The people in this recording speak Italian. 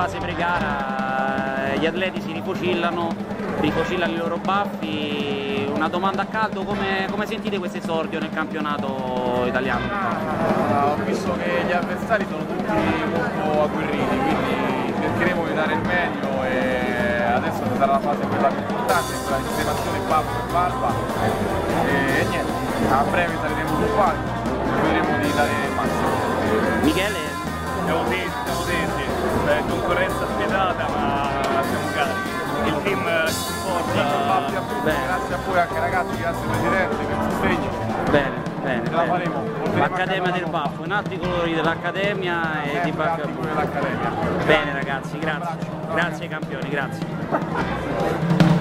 fase pre-gara gli atleti si rifocillano i loro baffi. Una domanda a caldo, come sentite questo esordio nel campionato italiano? Ho visto che gli avversari sono tutti molto agguerriti, quindi cercheremo di dare il meglio e adesso sarà la fase quella più importante, quella di sistemazione baffo e barba e niente, a breve saremo sul palco, vedremo di dare il massimo. Michele? Siamo tesi, concorrenza spietata ma siamo carichi. Il team si porta. Grazie a voi anche ragazzi, grazie Presidente per il sostegno. Bene. Ce la faremo. L'Accademia del Baffo, in altri colori dell'Accademia e di Bacca. dell'Accademia. Bene ragazzi, grazie ai campioni, grazie.